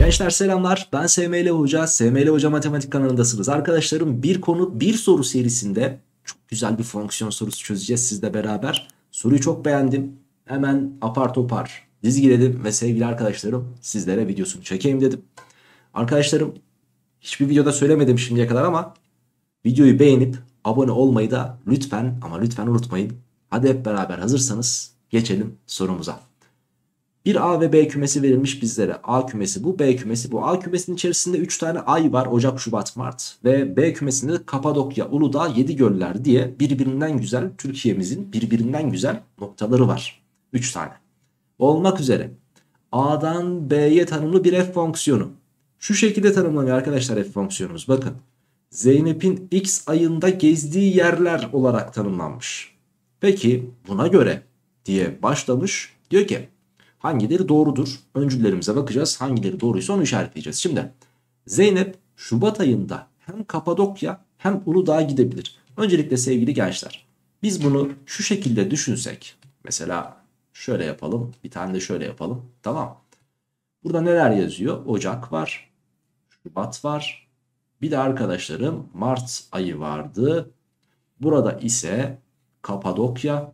Gençler selamlar. Ben SML Hoca. SML Hoca Matematik kanalındasınız. Arkadaşlarım bir konu bir soru serisinde çok güzel bir fonksiyon sorusu çözeceğiz sizle beraber. Soruyu çok beğendim. Hemen apar topar dizgiledim ve sevgili arkadaşlarım sizlere videosunu çekeyim dedim. Arkadaşlarım hiçbir videoda söylemedim şimdiye kadar ama videoyu beğenip abone olmayı da lütfen ama lütfen unutmayın. Hadi hep beraber hazırsanız geçelim sorumuza. Bir A ve B kümesi verilmiş bizlere. A kümesi bu, B kümesi bu. A kümesinin içerisinde 3 tane ay var. Ocak, Şubat, Mart. Ve B kümesinde de Kapadokya, Uludağ, Yedigöller diye birbirinden güzel, Türkiye'mizin birbirinden güzel noktaları var. 3 tane. Olmak üzere A'dan B'ye tanımlı bir f fonksiyonu. Şu şekilde tanımlanıyor arkadaşlar f fonksiyonumuz. Bakın. Zeynep'in X ayında gezdiği yerler olarak tanımlanmış. Peki buna göre diye başlamış. Diyor ki hangileri doğrudur? Öncüllerimize bakacağız. Hangileri doğruysa onu işaretleyeceğiz. Şimdi Zeynep Şubat ayında hem Kapadokya hem Uludağ'a gidebilir. Öncelikle sevgili gençler, biz bunu şu şekilde düşünsek. Mesela şöyle yapalım. Bir tane de şöyle yapalım. Tamam. Burada neler yazıyor? Ocak var. Şubat var. Bir de arkadaşlarım Mart ayı vardı. Burada ise Kapadokya,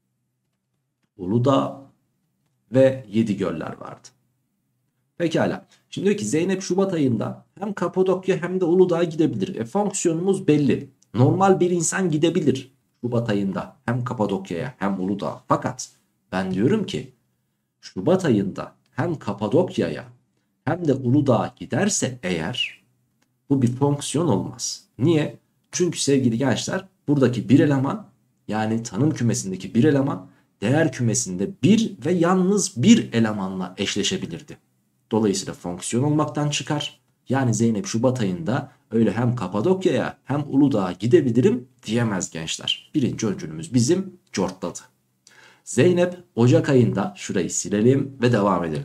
Uludağ ve Yedigöller vardı. Pekala. Şimdi diyor ki Zeynep Şubat ayında hem Kapadokya hem de Uludağ'a gidebilir. Fonksiyonumuz belli. Normal bir insan gidebilir Şubat ayında hem Kapadokya'ya hem Uludağ'a. Fakat ben diyorum ki Şubat ayında hem Kapadokya'ya hem de Uludağ'a giderse eğer bu bir fonksiyon olmaz. Niye? Çünkü sevgili gençler buradaki bir eleman, yani tanım kümesindeki bir eleman değer kümesinde bir ve yalnız bir elemanla eşleşebilirdi. Dolayısıyla fonksiyon olmaktan çıkar. Yani Zeynep Şubat ayında öyle hem Kapadokya'ya hem Uludağ'a gidebilirim diyemez gençler. Birinci öncülümüz bizim cortladı. Zeynep Ocak ayında, şurayı silelim ve devam edelim.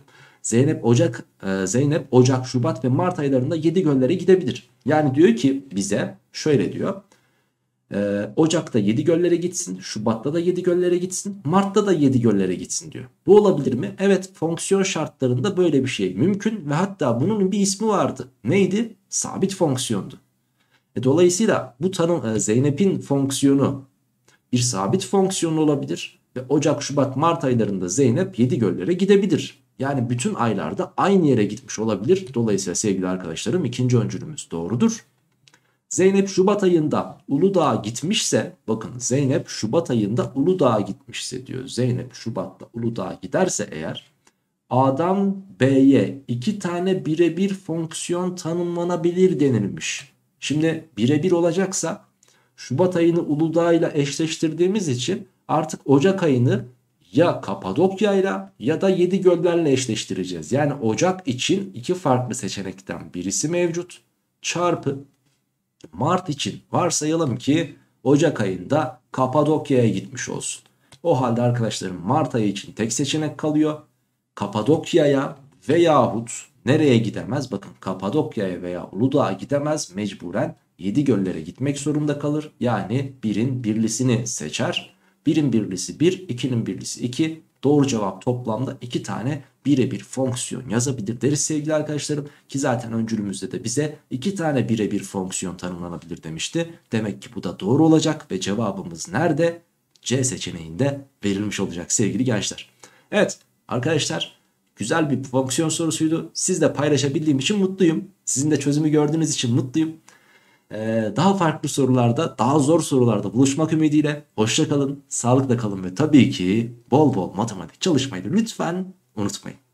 Zeynep Ocak, Şubat ve Mart aylarında Yedigöller'e gidebilir. Yani diyor ki bize şöyle diyor. Ocak'ta Yedigöller'e gitsin, Şubat'ta da Yedigöller'e gitsin, Mart'ta da Yedigöller'e gitsin diyor. Bu olabilir mi? Evet, fonksiyon şartlarında böyle bir şey mümkün ve hatta bunun bir ismi vardı. Neydi? Sabit fonksiyondu. Dolayısıyla bu tanım Zeynep'in fonksiyonu bir sabit fonksiyon olabilir ve Ocak, Şubat, Mart aylarında Zeynep Yedigöller'e gidebilir. Yani bütün aylarda aynı yere gitmiş olabilir. Dolayısıyla sevgili arkadaşlarım ikinci öncülümüz doğrudur. Zeynep Şubat ayında Uludağ'a gitmişse, bakın Zeynep Şubat ayında Uludağ'a gitmişse diyor. Zeynep Şubat'ta Uludağ'a giderse eğer A'dan B'ye 2 tane birebir fonksiyon tanımlanabilir denilmiş. Şimdi birebir olacaksa Şubat ayını Uludağ ile eşleştirdiğimiz için artık Ocak ayını ya Kapadokya'yla ya da Yedigöller'le eşleştireceğiz. Yani Ocak için 2 farklı seçenekten birisi mevcut. Çarpı Mart için varsayalım ki Ocak ayında Kapadokya'ya gitmiş olsun. O halde arkadaşlarım Mart ayı için tek seçenek kalıyor. Kapadokya'ya veyahut nereye gidemez? Bakın Kapadokya'ya veya Uludağ'a gidemez. Mecburen Yedigöller'e gitmek zorunda kalır. Yani 1'in birlisini seçer. 1'in birlisi 1, 2'nin birlisi 2. Doğru cevap toplamda 2 tane birebir fonksiyon yazabilir deriz sevgili arkadaşlarım. Ki zaten öncülümüzde de bize 2 tane birebir fonksiyon tanımlanabilir demişti. Demek ki bu da doğru olacak ve cevabımız nerede? C seçeneğinde verilmiş olacak sevgili gençler. Evet arkadaşlar, güzel bir fonksiyon sorusuydu. Sizle paylaşabildiğim için mutluyum. Sizin de çözümü gördüğünüz için mutluyum. Daha farklı sorularda, daha zor sorularda buluşmak ümidiyle hoşça kalın, sağlıkla kalın ve tabii ki bol bol matematik çalışmayı lütfen unutmayın.